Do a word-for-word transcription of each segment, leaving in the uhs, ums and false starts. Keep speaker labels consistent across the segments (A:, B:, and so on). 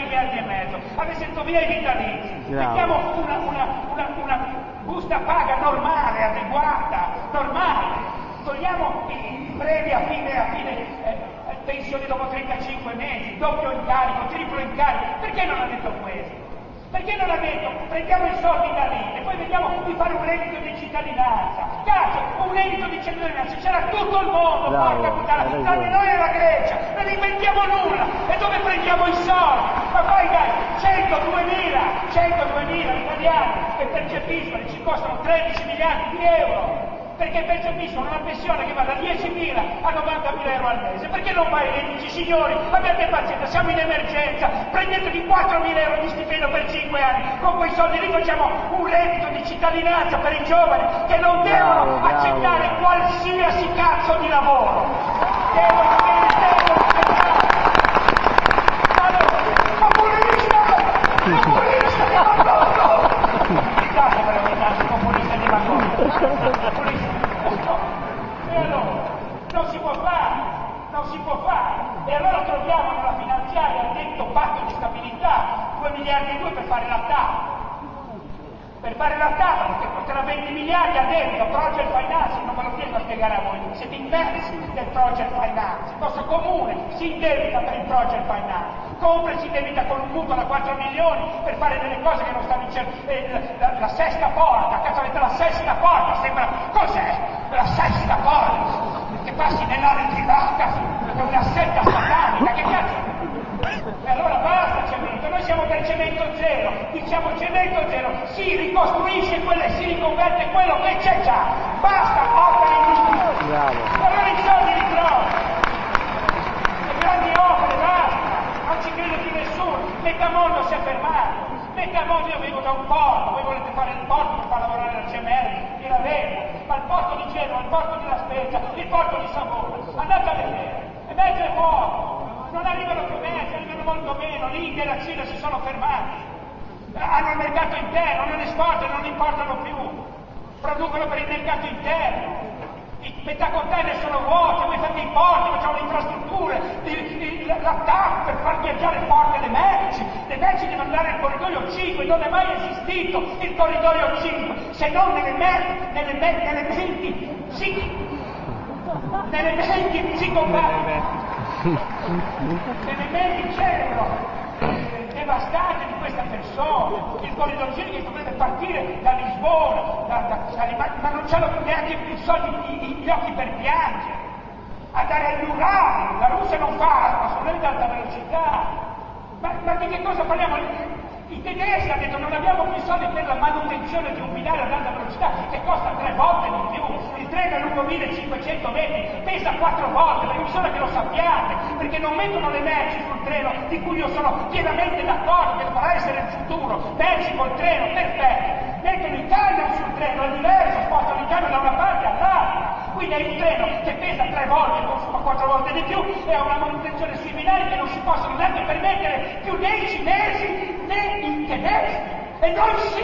A: miliardi e mezzo, avesse detto via i vitalizi, mettiamo una, una, una, una busta paga normale, adeguata, normale, togliamo i premi a fine, a fine eh, pensioni dopo trentacinque mesi, doppio incarico, triplo incarico, perché non ha detto questo? Perché non ha detto prendiamo i soldi da lì e poi vediamo di fare un reddito di cittadinanza? Cazzo, un reddito di cittadinanza, c'era tutto il mondo, porca puttana, tranne noi e la Grecia, non inventiamo nulla, e dove prendiamo i soldi? Ma poi dai, cento, duemila, cento, duemila italiani che percepiscono, ci costano tredici miliardi di euro, perché percepiscono una pensione che va da diecimila a novantamila euro al mese. Perché non vai e dici, signori, abbiate pazienza, siamo in emergenza, prendetevi quattromila euro di stipendio per cinque anni, con quei soldi lì facciamo un reddito di cittadinanza per i giovani che non devono bravo, accettare bravo. qualsiasi cazzo di lavoro. Devono accettare. Populista! Populista di Macondo! Scusate per aver populista di Macondo. E allora, non si può fare, non si può fare. E allora troviamo nella finanziaria il detto patto di stabilità, due miliardi e due per fare la T A P. Per fare la T A P, che costerà venti miliardi a debito, project finance, non me lo chiedo a spiegare a voi, siete immersi nel project finance. Il vostro comune si indebita per il project finance. Compre si debita con un mutuo da quattro milioni per fare delle cose che non stanno dicendo. Eh, la, la sesta porta, cazzo avete la sesta porta, sembra. Cos'è? La sesta porta! Che passi nell'area privata, è una setta satanica, che cazzo? E allora basta cemento, noi siamo per cemento zero, diciamo cemento zero, si ricostruisce quello e si riconverte quello che c'è già, basta opere inutili. Allora i soldi li trovi, le grandi opere, basta. Non ci crede più nessuno, Metamondo si è fermato, Metamondo, io vengo da un porto, voi volete fare il porto per far lavorare la C M R, io la vedo, ma il porto di Genova, il porto di La Spezia, il porto di Savona, andate a vedere, e mezzo è poco, non arrivano più mezzi, arrivano molto meno, l'India e la Cina si sono fermati, hanno il mercato interno, non esportano, non importano più, producono per il mercato interno. I metacontainer sono vuoti, voi fate i porti, facciamo le infrastrutture, il, il, la T A P per far viaggiare forte le merci, le merci devono andare nel corridoio cinque, non è mai esistito il corridoio cinque, se non nelle, mer- nelle, mer- nelle menti psichi, nelle menti psicopatiche, nelle menti cerebro devastate di questa persona, il corridoio cinque che dovrebbe partire da Lisbona, da, da, da, ma non c'hanno neanche i soldi, i, gli occhi per piangere, andare agli Urali, la Russia non fa assolutamente alta velocità, ma, ma di che cosa parliamo? I tedeschi hanno detto non abbiamo più soldi per la manutenzione di un binario ad alta velocità che costa tre volte di più, il treno è lungo millecinquecento metri, pesa quattro volte, perché bisogna che lo sappiate, perché non mettono le merci sul treno, di cui io sono pienamente d'accordo, che dovrà essere il futuro, merci col treno, perfetto, mettono i camion sul treno, è diverso, spostano i camion da una parte all'altra, quindi è il treno che pesa tre volte, consuma quattro volte di più, e ha una manutenzione sui binari che non si possono neanche permettere più né i cinesi né i tedeschi, e noi sì!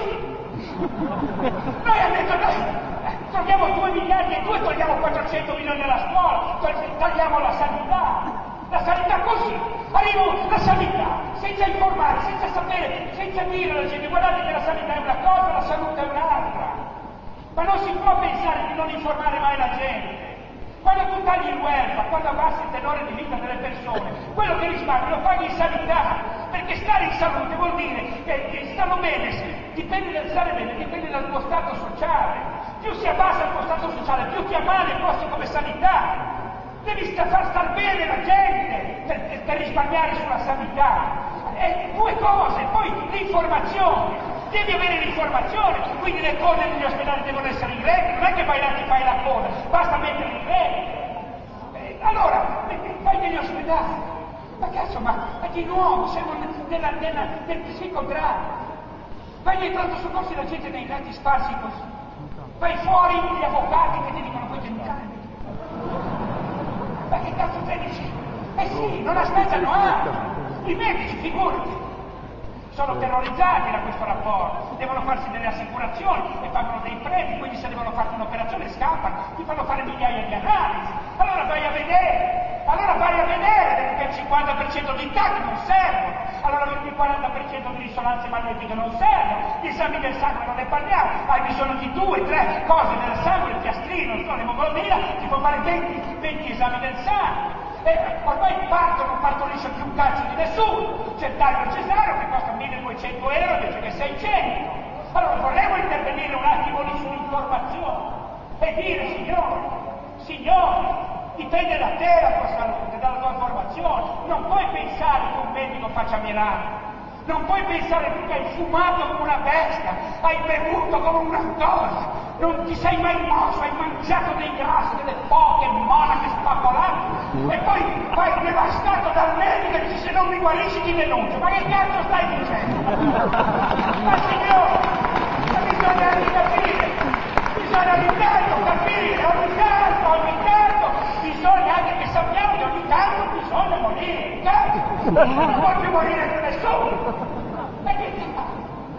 A: Noi abbiamo detto, noi togliamo due miliardi e due, togliamo quattrocento milioni alla scuola, togliamo la sanità, la sanità così, arrivo la sanità, senza informare, senza sapere, senza dire alla gente, guardate che la sanità è una cosa, la salute è un'altra, ma non si può pensare di non informare mai la gente. Quando tu tagli il welfare, quando abbassi il tenore di vita delle persone, quello che risparmi lo paghi in sanità, perché stare in salute vuol dire che, che stanno bene, dipende dal stare bene, dipende dal tuo stato sociale. Più si abbassa il tuo stato sociale, più ti ammali i posti come sanità. Devi sta, far star bene la gente per, per risparmiare sulla sanità. E due cose, poi l'informazione. Devi avere l'informazione, quindi le cose negli ospedali devono essere in regola, non è che vai là e ti fai la coda, basta metterle in regola. Eh, allora, vai negli ospedali, ma cazzo, ma, ma di nuovo siamo nella, nella, nel psicodramma. Vai nei pronto soccorsi la gente nei letti sparsi così. Vai fuori gli avvocati che ti dicono poi denunciare. Ma che cazzo te dici? Eh sì, non aspettano altro. I medici, figurati. Sono terrorizzati da questo rapporto, devono farsi delle assicurazioni e pagano dei premi, quindi se devono fare un'operazione scappano, ti fanno fare migliaia di analisi. Allora vai a vedere, allora vai a vedere che il cinquanta per cento di tac non servono. Allora il quaranta per cento di risonanze magnetiche non servono, gli esami del sangue non ne parliamo, hai bisogno di due, tre cose del sangue, il piastrino, il l'emoglobina, ti può fare venti, venti esami del sangue. E ormai parto, non partorisce più un cazzo di nessuno, c'è il taglio cesareo che costa milleduecento euro invece che seicento. Allora vorremmo intervenire un attimo lì sull'informazione e dire, signori, signori, dipende da te la tua salute, dalla tua formazione, non puoi pensare che un medico faccia miracoli. Non puoi pensare tu che hai fumato come una bestia, hai bevuto come una cosa, non ti sei mai mosso, hai mangiato dei grassi, delle poche monache spapolate e poi vai devastato dal medico e dici se non mi guarisci ti denuncio. Ma che cazzo stai dicendo? Ma signore, ma bisogna anche capire, bisogna ogni tanto capire, ogni tanto, ogni tanto, bisogna anche che sappiamo che ogni tanto bisogna morire, cazzo! Non può più morire più nessuno! E che ti fa?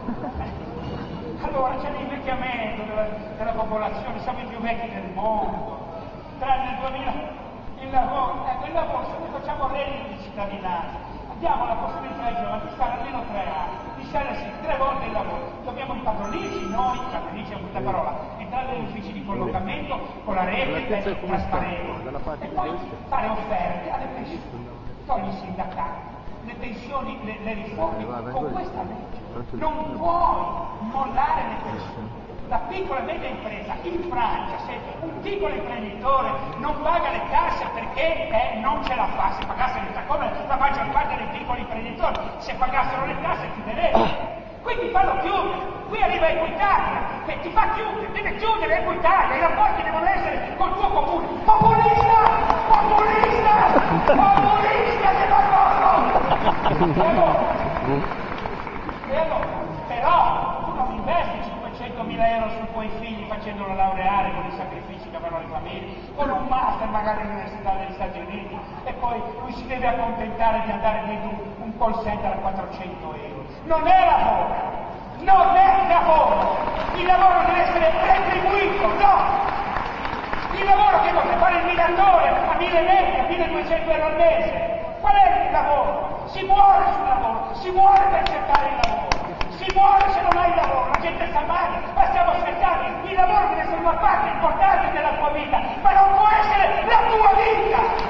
A: Allora c'è l'invecchiamento della, della popolazione, siamo i più vecchi del mondo. Tranne il duemila, il lavoro, ecco il lavoro, se noi facciamo reddito di cittadinanza, abbiamo la possibilità ai giovani di stare almeno tre anni, di stare sì, tre volte il lavoro. Dobbiamo impadronirci noi, padronirci è questa parola, entrare negli uffici di collocamento con la rete, trasparente, e poi fare offerte alle persone. Togli i sindacati, le pensioni, le, le riforme, con questa legge non puoi mollare le persone. La piccola e media impresa in Francia, se un piccolo imprenditore non paga le tasse perché eh, non ce la fa, se pagasse le tasse, come la maggior parte dei piccoli imprenditori, se pagassero le tasse chiuderebbero. Qui ti fanno chiudere, qui arriva Equitalia che ti fa chiudere, deve chiudere Equitalia, i rapporti devono essere col tuo comune. Populista! Populista! Populista demagogo! E allora? E allora? Però tu non investi cinquecentomila euro sui tuoi figli facendolo laureare con i sacrifici che avranno le famiglie, con un master magari all'Università degli Stati Uniti e poi lui si deve accontentare di andare dentro un call center a quattrocento euro. Non è lavoro, non è lavoro, il lavoro deve essere retribuito, no! Il lavoro che vuole fare il minatore a mille metri, a milleduecento euro al mese, qual è il lavoro? Si muore sul lavoro, si muore per cercare il lavoro, si muore se non hai il lavoro, la gente sta male, ma stiamo scherzando, il lavoro deve essere una parte importante della tua vita, ma non può essere la tua vita!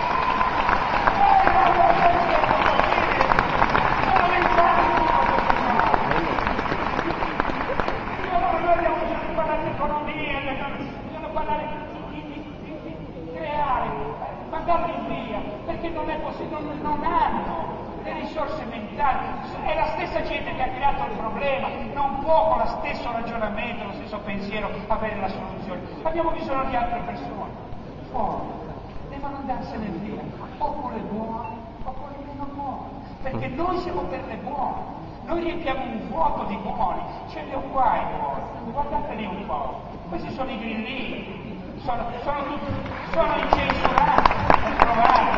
A: Mandarli via, perché non è possibile, non, non hanno le risorse mentali, è la stessa gente che ha creato il problema, non può con lo stesso ragionamento, lo stesso pensiero avere la soluzione. Abbiamo bisogno di altre persone, fuori, devono andarsene via, o con le buone o con le meno buone, perché noi siamo per le buone, noi riempiamo un vuoto di buoni, ce li ho qua i buoni, guardateli un po', questi sono i grillini. Sono, sono, sono incensurati, improvati.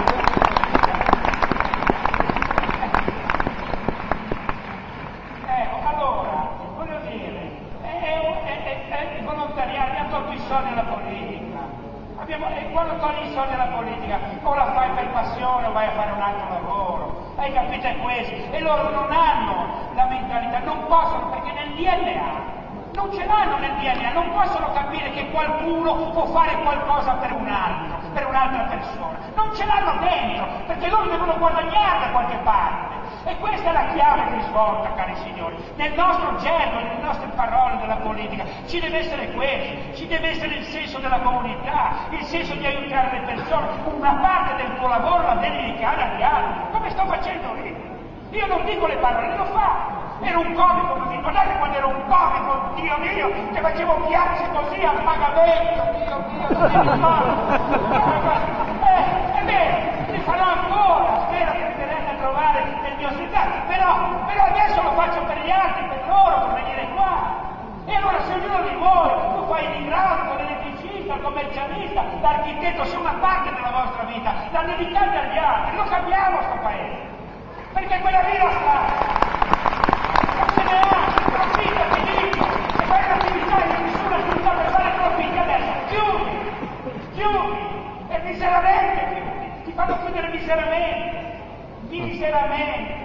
A: Eh, allora, voglio dire, è, è, è, è il volontariato, abbiamo tolto i soldi alla politica. Abbiamo, e quando togli i soldi alla politica, o la fai per passione o vai a fare un altro lavoro. Hai capito? È questo. E loro non hanno la mentalità, non possono, perché nel D N A non ce l'hanno nel D N A, non possono capire che qualcuno può fare qualcosa per un altro, per un'altra persona. Non ce l'hanno dentro, perché loro devono guadagnare da qualche parte. E questa è la chiave di svolta, cari signori. Nel nostro gergo, nelle nostre parole della politica, ci deve essere questo, ci deve essere il senso della comunità, il senso di aiutare le persone. Una parte del tuo lavoro la devi dedicare agli altri, come sto facendo io. Io non dico le parole, lo faccio. Ero un comico così, guardate quando ero un comico, Dio mio, che facevo piazze così a pagamento, Dio mio, che mi fa? Eh, è vero, li farò ancora, spero che mi verrete a trovare nel mio settario, però, però adesso lo faccio per gli altri, per loro, per venire qua. E allora se ognuno di voi, tu fai l'idraulico, l'elettricista, il commercialista, l'architetto, se una parte della vostra vita la dedicate agli altri, lo cambiamo sto paese, perché quella lì la sta. Non se ne ha, profitta, ti dico, e fai un'attività di nessuna attività per fare profitti adesso, chiudi, chiudi, e miseramente chiudi, ti fanno chiudere miseramente, miseramente, sei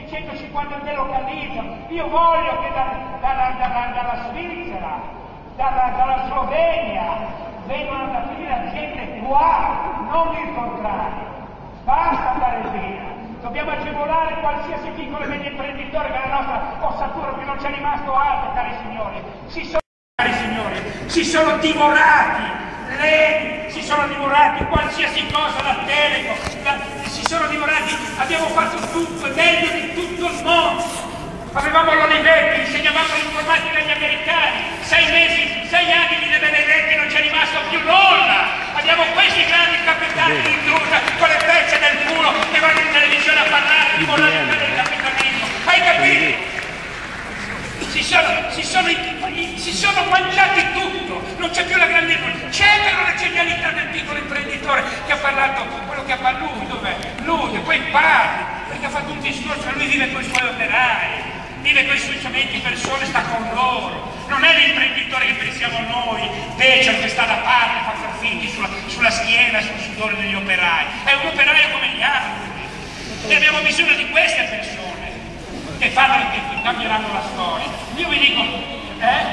A: i centocinquanta delocalizzano. Io voglio che da, dalla, dalla, dalla Svizzera, dalla, dalla Slovenia, vengono ad aprire aziende qua, non il contrario. Basta andare via. Dobbiamo agevolare qualsiasi piccolo e medio imprenditore che la nostra ossatura, che non c'è rimasto altro, cari signori. Si sono, cari signori, si sono divorati, le, si sono divorati qualsiasi cosa, la Telecom, la, si sono divorati, abbiamo fatto tutto, meglio di tutto il mondo. Avevamo l'Olivetti, insegnavamo l'informatica agli americani, sei mesi, sei anni di De Benedetti, non c'è rimasto più nulla. Abbiamo questi grandi capitani di industria con le pezze del culo che vanno in televisione a parlare di moralità del capitalismo. Hai capito? Si sono, si sono, si sono mangiati tutto, non c'è più la grande... C'è però la genialità del piccolo imprenditore che ha parlato, quello che ha parlato lui, dov'è? Lui, e poi parli, perché ha fatto un discorso, lui vive con i suoi operai. Vive con i suoi amici, persone, sta con loro. Non è l'imprenditore che pensiamo noi, Beccia che sta da parte, fa profitti sulla, sulla schiena e sul sudore degli operai. È un operaio come gli altri. E abbiamo bisogno di queste persone che fanno, che cambieranno la storia. Io vi dico, eh?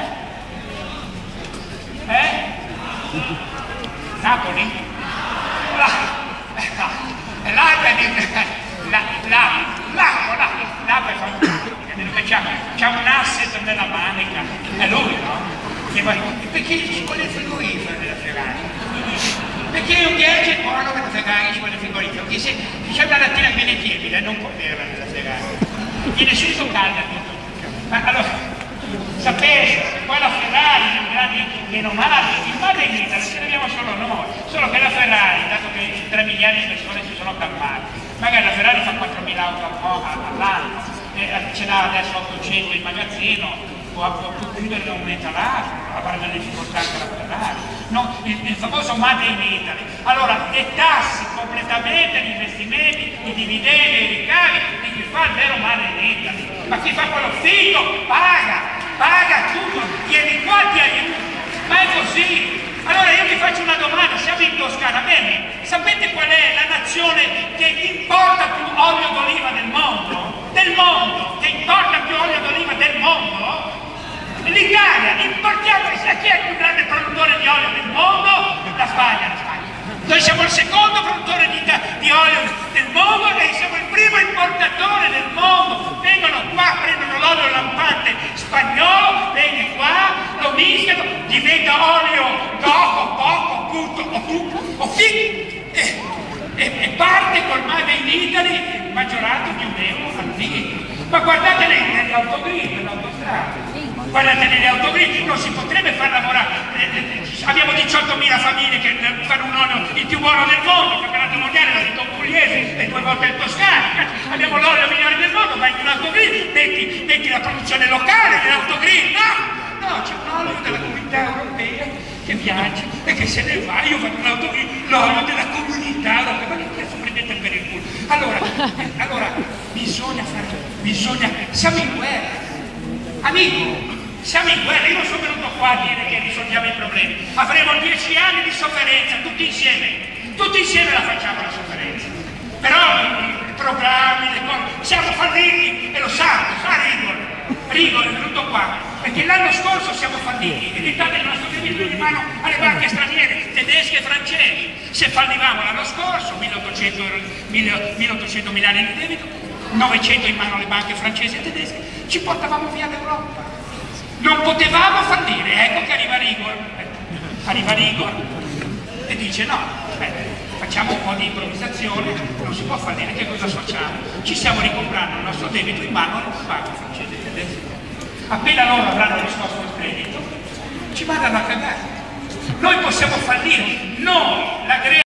A: Eh? Napoli? Là, là, là, là, là, là, là, c'ha un asset nella manica, è lui, no? E poi, perché ci vuole il frigorifero nella Ferrari? Perché un gadget buono per la Ferrari ci vuole il frigorifero? Perché se c'è una lattina che viene tiepida non può averla nella Ferrari, viene subito calda. Ma allora, sapete che poi la Ferrari è un grande meno male, il male in Italia ce l'abbiamo solo noi, solo che la Ferrari, dato che tre miliardi di persone si sono calmate, magari la Ferrari fa quattromila auto all'anno, ce n'ha adesso ottocento in magazzino, può, può chiudere da un momento all'altro, avere delle difficoltà anche la Ferrari. No, il, il famoso Made in Italy. Allora, detassi completamente gli investimenti, i dividendi e i ricavi di chi fa il vero Made in Italy. Ma chi fa quello figo paga, paga tutto, vieni qua ti aiuto. Ma è così. Allora io vi faccio una domanda, siamo in Toscana, bene? Sapete qual è la nazione che importa più olio d'oliva del mondo? Del mondo, che importa più olio d'oliva del mondo? L'Italia, importiamo, sai chi è il più grande produttore di olio del mondo? La Spagna, la Spagna. Noi siamo il secondo produttore di, di olio del mondo e siamo il primo importatore del mondo. Vengono qua, prendono l'olio lampante spagnolo, viene qua, lo mischiano, diventa olio d'oco, poco, punto, o punto, o figo. E, e, e parte col Made in Italy maggiorato di un euro al litro. Ma guardate negli autogrill, nell'autostrada, guardate negli autogrill, non si potrebbe far lavorare. Abbiamo diciottomila famiglie che fanno un olio il più buono del mondo, il campionato mondiale, la dico pugliese e due volte in Toscana. Abbiamo l'olio migliore del mondo, vai in un autogrill, metti, metti la produzione locale nell'autogrill, no? No, c'è un olio della comunità europea che viaggia e che se ne va, io vado in autogrill, l'olio della comunità europea, ma che cazzo prendete per il culo? Allora, eh, allora bisogna fare, bisogna, siamo in guerra, amico. Siamo in guerra, io non sono venuto qua a dire che risolviamo i problemi. Avremo dieci anni di sofferenza, tutti insieme. Tutti insieme la facciamo la sofferenza. Però i, i programmi, le cose, siamo falliti e lo sa, lo sa Rigor. Rigor è venuto qua, perché l'anno scorso siamo falliti e l'Italia il nostro debito di mano alle banche straniere, tedesche e francesi. Se fallivamo l'anno scorso, milleottocento miliardi di debito, novecento in mano alle banche francesi e tedesche, ci portavamo via l'Europa. Non potevamo fallire, ecco che arriva Rigor, arriva Rigor e dice no, aspetta, facciamo un po' di improvvisazione, non si può fallire, che cosa facciamo? Ci stiamo ricomprando il nostro debito in mano alle banche francesi e tedesche. Appena loro avranno risposto al credito, ci mandano a cagare. Noi possiamo fallire, noi, la Grecia.